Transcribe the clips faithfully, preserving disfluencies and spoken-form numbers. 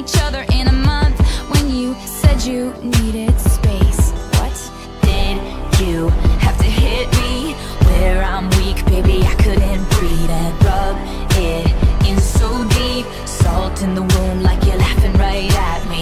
each other in a month when you said you needed space. What? Did you have to hit me where I'm weak? Baby, I couldn't breathe and rub it in so deep. Salt in the wound like you're laughing right at me.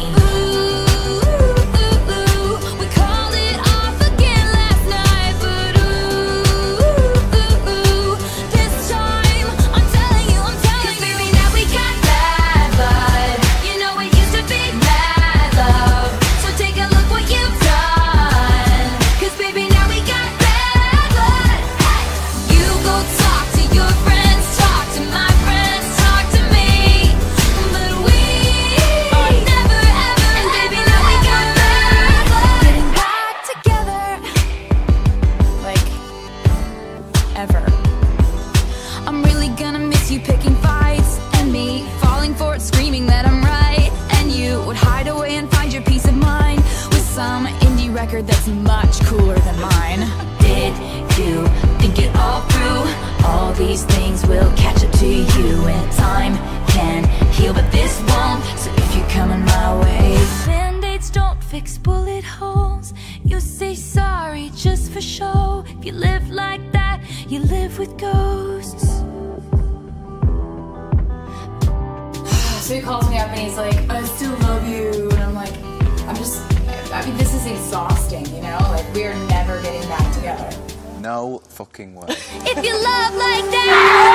I'm really gonna miss you picking fights, and me falling for it, screaming that I'm right. And you would hide away and find your peace of mind with some indie record that's much cooler than mine. Did you think it all through? All these things will catch up to you, and time can heal, but this won't. So if you're coming my way, band-aids don't fix bullet holes. You say sorry just for show. If you live like that, you live with ghosts. So he calls me up and he's like, I still love you. And I'm like, I'm just, I mean, this is exhausting, you know? Like, we're never getting back together. No fucking way. If you love like that.